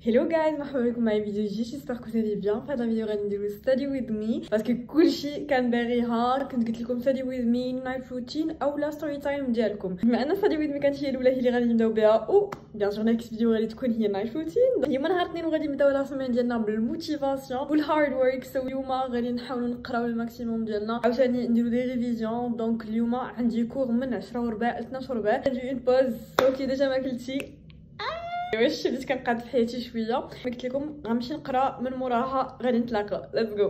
Hello guys, مرحبا بكم معايا فيديو جديد. جيسبر كو سالي بيان. في هذا الفيديو غادي نديرو ستادي ويز مي باسكو كلشي كان باغيها. كنت قلت لكم ستادي ويز مي نايت روتين او لا ستوري تايم ديالكم. بما ان ستادي ويز مي كانت هي الاولى هي اللي غادي نبداو بها، او بيان سور نيكست فيديو غادي تكون هي نايت روتين. اليوم نهار الاثنين وغادي نبداو لا سيمين ديالنا بالموتيفاسيون والهارد ورك. سو اليوم غادي نحاولوا نقراو الماكسيموم ديالنا عاوتاني نديرو دي ريفيزيون. دونك اليوم عندي كور من 10 وربع ل 12 وربع. ندير اون بوز صوتي ديجا ما كلتي. واش بديت كنقاد في حياتي شويه. قلت لكم غنمشي نقرا من موراها غادي نتلاقاو. ليتس جو.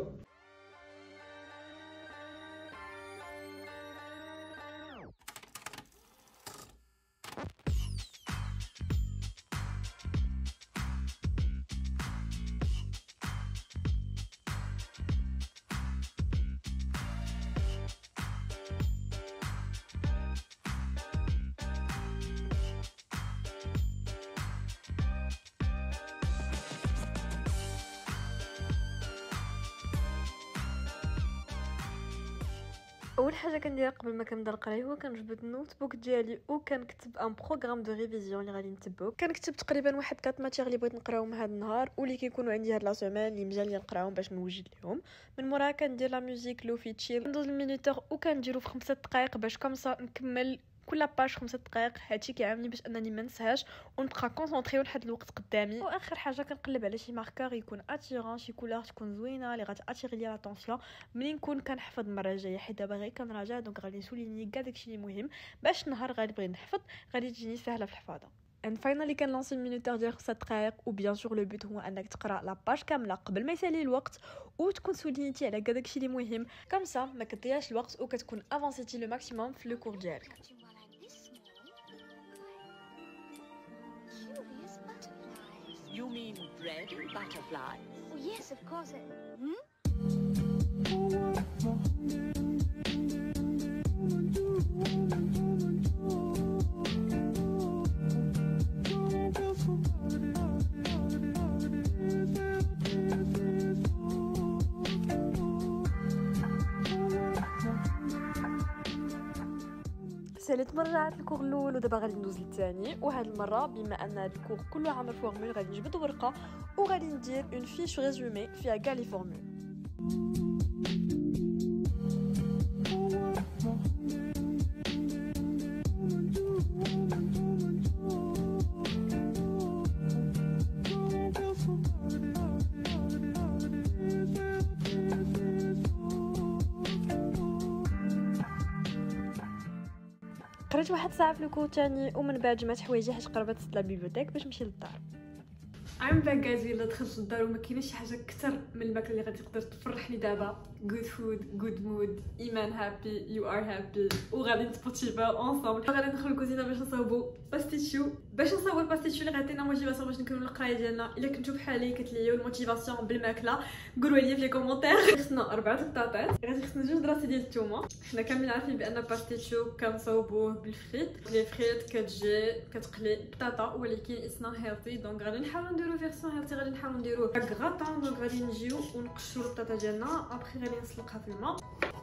اول حاجه كنديرها قبل ما كنبدا القرايه هو كنجبد النوت بوك ديالي وكنكتب ان بروغرام دو ريفيزيون اللي غادي نتبعو. كنكتب تقريبا واحد 3 ماتيغ اللي بغيت نقراهم هذا النهار واللي كيكونوا عندي هاد لا سيمين اللي مجال لي نقراهم باش نوجد لهم. من موراها كندير لا ميوزيك لو في تشيل ندوز المينوتور وكنديرو في 5 دقائق باش كومسا نكمل كل باج 5 دقائق. هادشي كيعاوني باش انني ما ننساهاش ونبقى كونسونطري لحد الوقت قدامي. واخر حاجه كنقلب على شي ماركور يكون اتيرون، شي كولور تكون زوينه اللي غاتاتيري لي لاتونسيون ملي نكون كنحفظ المره الجايه، حيت دابا غير كنراجع. دونك غادي نسوليني كاع داكشي اللي مهم باش النهار غادي نبغي نحفظ غادي تجيني سهله في الحفاظه. ان فاينالي كنلونسي المينوتور ديال 5 دقائق. وبيان سور لو بوت هو انك تقرا لا باج كامله قبل ما يسالي الوقت وتكون سولينيتي على كاع داكشي اللي مهم. كمسا ما كتضيعش الوقت وكتكون افونسيتي لو ماكسيموم في لو كور ديالك. You mean bread and butterflies? Oh, yes, of course. ساليت مرات الكور الاول ودابا غادي ندوز للثاني. وهاد المره بما ان هاد الكور كله عامل فورمول غادي نجبد ورقه وغادي ندير اون فيش ريزومي فيها كاع لي فورمول. قريت واحد ساعه في الكور تاني ومن بعد جمعت حوايجي حيت قربت لا بيبليوتيك باش نمشي للدار. I'm back guys. الا دخلت للدار وما كاينش شي حاجه اكثر من الماكله اللي غادي تقدر تفرحني دابا. good food good mood ايمان happy you are happy وغادي نتبوتيفاو اونصومبل. غادي ندخلوا الكوزينه باش نصاوبوا باستيشيو اللي غادينا موتيفاسيون باش نكملوا القرايه ديالنا. الا كنتو بحالي كتليو الموتيفاسيون بالماكله قولوا لي في لي كومونتير. خصنا 4 بطاطات، غادي خصنا 2 دراسي ديال الثومه. حنا كاملين عارفين بان باستيشيو كنصاوبوه بالفريت. لي فريت كتجي كتقلي بطاطا ولكن اسنا هيلثي. دونك غادي نحاولوا نديرو فيرسيون هيلثي. غادي نحاولوا نديروه غراتان. دونك غادي نجيو ونقشروا البطاطا ديالنا ابخي غادي نسلقها في الماء.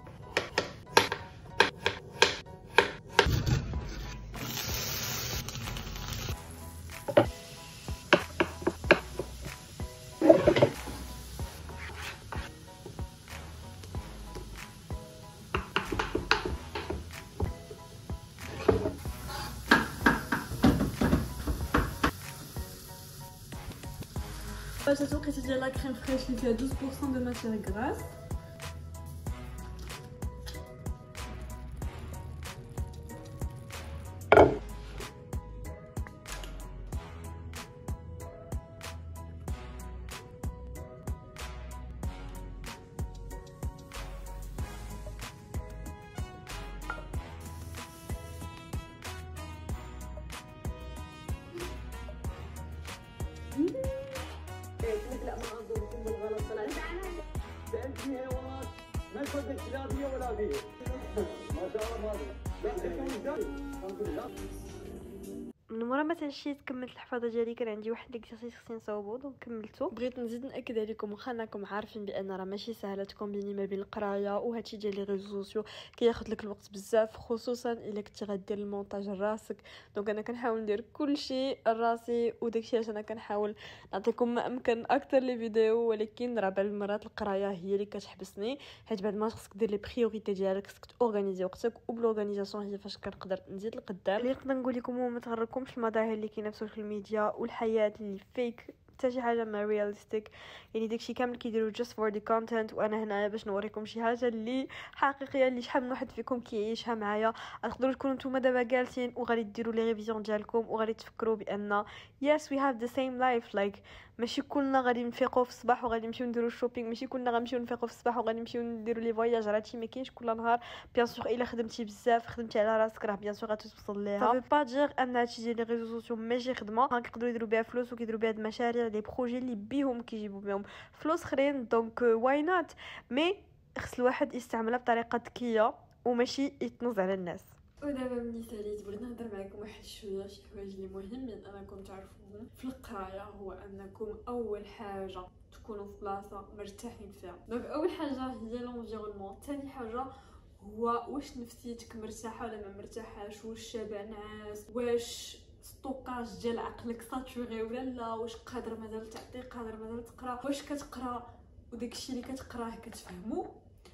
باش الوقيته ديال لا كريم فريش اللي فيها 12% دو ماتيير غراس. لا ما اظنكم بالغلط طلع فهمتني والله ما صدق لا بي ولا بي ما شاء الله. ما من مورا ما تنشيت كملت الحفاظه ديالي كان عندي واحد ليكزارسيس خصني نصاوبو دونك كملته. بغيت نزيد ناكد عليكم واخا انكم عارفين بان راه ماشي سهله تكومبيني ما بين القرايه وهادشي ديال لي ريزو سوسيو، كياخذ لك الوقت بزاف خصوصا الا كنتي غدير المونتاج راسك. دونك انا كنحاول ندير كلشي راسي وداكشي علاش انا كنحاول نعطيكم ما امكن اكثر لي فيديو، ولكن راه بعض المرات القرايه هي اللي كتحبسني، حيت بعد ما خصك دير لي بريوريتي ديالك، خصك تورغانيزي وقتك، وبلورغانيزاسيون هي فاش كنقدر نزيد لقدام. اللي نقدر نقول لكم هو ما تغركمش المظاهر اللي كاينه في السوشيال ميديا والحياه اللي فيك، حتى شي حاجه ما رياليستيك. يعني داكشي كامل كيديروا just for the content، وانا هنايا باش نوريكم شي حاجه اللي حقيقيه اللي شحال من واحد فيكم كيعيشها معايا. تقدروا تكونوا نتوما دابا جالسين وغادي ديروا لي ريفيزيون ديالكم وغادي تفكروا بان yes we have the same life. like ماشي كلنا غادي نفيقوا في الصباح وغادي نمشيو نديروا الشوبينغ، ماشي كلنا غنمشيو نفيقوا في الصباح وغادي نمشيو نديروا لي فواياج، راه هادشي ما كاينش كل نهار. بيان سور الا خدمتي بزاف خدمتي على راسك راه بيان سور غتوصل ليها. صافي با دير ان هادشي ديال لي ريزو سوسيو ماشي خدمه، كيقدروا يديروا بها فلوس وكيديروا بها المشاريع لي بروجي اللي بيهم كيجيبوا بهم فلوس اخرين. دونك واي نوت، مي خص الواحد يستعملها بطريقه ذكيه وماشي يتنز على الناس. ودابا ملي ساليت بغيت نهضر معكم واحد شويه شي حوايج اللي مهمين انكم تعرفوهم في القرايه. هو انكم اول حاجه تكونوا في بلاصه مرتاحين فيها. دونك اول حاجه هي لونفيرونمون، ثاني حاجه هو واش نفسيتك مرتاحه ولا ما مرتاحاش، واش شابع نعاس، واش ستوكاج ديال عقلك ساتوري ولا لا، واش قادر مازال تعطي، قادر مازال تقرا، واش كتقرا وداكشي اللي كتقراه كتفهمو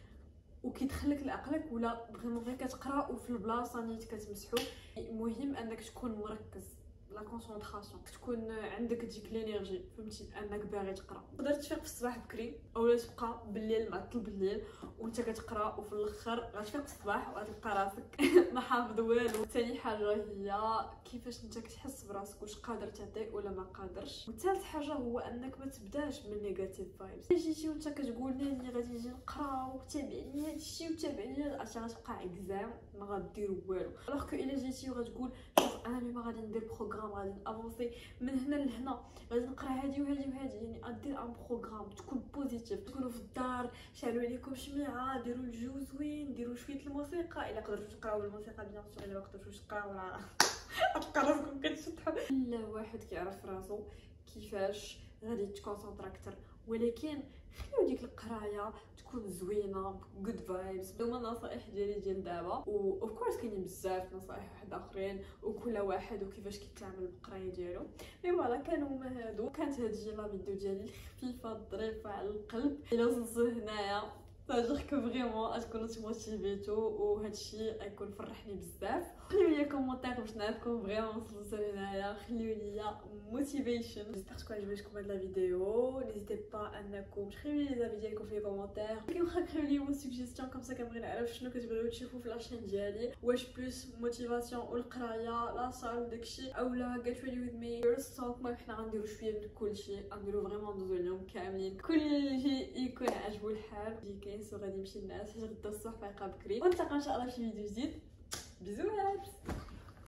وكيدخلك لعقلك، ولا فريمون غير كتقرا وفي البلاصه نيت كتمسحو. المهم انك تكون مركز، لا كونسونطراسيون، تكون عندك ديك لينيرجي، فهمتي انك باغي تقرا. تقدر تفيق في الصباح بكري اولا تبقى بالليل معطل بالليل وانت كتقرا، وفي الاخر غتفيق في الصباح وغتلقى راسك ما حافظ والو. ثاني حاجه هي كيفاش انت كتحس براسك، واش قادر تعطي ولا ما قادرش. وثالث حاجه هو انك ما تبداش من نيجاتيف فايبس. جيتي وانت كتقول لي غادي نجي نقرا وتابعني هادشي وتابعني هادشي، غتبقى اكزام ما غدير والو. الوغ كو الا جيتي وغتقول شوف انا اليوم غادي ندير بروغرام، غادي نافونسي من هنا لهنا، غادي نقرا هادي وهادي وهادي، يعني ادير ان بروغرام، تكون بوزيتيف، تكونوا في الدار شعلوا عليكم شميعه، ديروا الجو زوين، ديروا شويه الموسيقى الا قدرتوا تقراو الموسيقى بيان سور، الا ما قدرتوش تقراو راه تلقى راسكم كتشطحوا. الا واحد كيعرف راسو كيفاش غادي تكونسونطرا اكثر، ولكن خليو ديك القرايه تكون زوينه جود فايبس. هما النصائح ديال دابا، و اوف كورس كاينين بزاف نصائح واحد اخرين وكل واحد وكيفاش كيتعامل بالقرايه ديالو. مي فوالا كانوا هما هادو، كانت هادي لا فيديو ديالي الخفيفه الظريفه على القلب. الا وصلتوا هنايا صاجيك فريمون تكونوا تموتيفيتو وهادشي غيكون فرحني بزاف. خليو لي كومونتير باش نعرفكم فريمون وصلتوا هنايا، خليو لي موتيفيشن. جيسبر تكون عجبتكم هاد لا فيديو، نيزيتي با انكم تخليو لي لي ديالكم في لي كومونتير، واخا تخليو لي مو سوجيستيون كوم سا كنبغي نعرف شنو كتبغيو تشوفوا في لاشين ديالي، واش بلوس موتيفاسيون والقرايه لا صال داكشي، اولا get ready with me first talk. المهم حنا غنديرو شويه من كلشي، غنديرو فريمون ندوزو اليوم كاملين كلشي يكون عاجبو الحال. كاين سو غادي نمشي للناس حيت غدا الصباح فايقه بكري، ونتلاقى ان شاء الله في فيديو جديد. بيزوات.